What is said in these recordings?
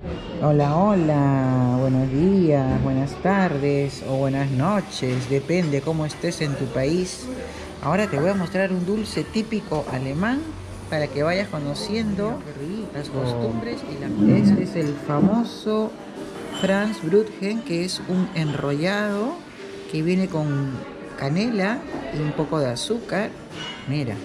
Hola, hola, buenos días, buenas tardes o buenas noches, depende cómo estés en tu país. Ahora te voy a mostrar un dulce típico alemán para que vayas conociendo las costumbres y la comida. Este es el famoso Franz Brötchen, que es un enrollado que viene con canela y un poco de azúcar. Mira.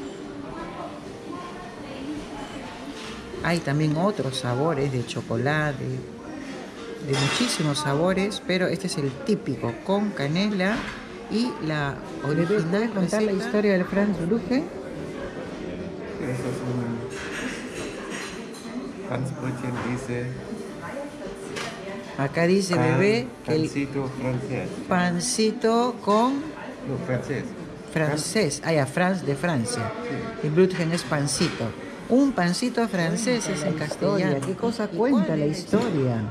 Hay también otros sabores de chocolate, de muchísimos sabores, pero este es el típico con canela y la original. ¿Debes contar la historia del Franz Brugge? Eso es un Franzbrötchen, dice Acá dice bebé que el pancito francés. pancito con No, francés. francés, ah ya, Franz de Francia. Sí. Y Brötchen es pancito. Un pancito francés es en castellano. ¿Qué cosa cuenta la historia?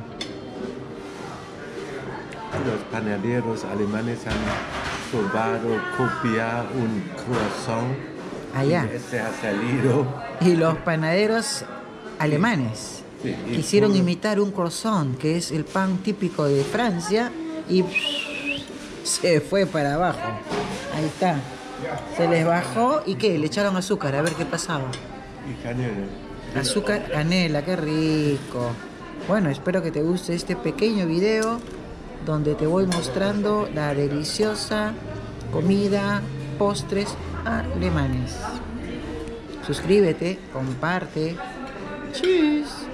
Los panaderos alemanes han probado copiar un croissant Allá. y este ha salido. Y los panaderos alemanes Sí, y quisieron todo. imitar un croissant, que es el pan típico de Francia, y se fue para abajo. Ahí está. Se les bajó y ¿qué? Le echaron azúcar, a ver qué pasaba. Y canela. Azúcar, canela, qué rico. Bueno, espero que te guste este pequeño video donde te voy mostrando la deliciosa comida, postres alemanes. Suscríbete, comparte. Tschüss.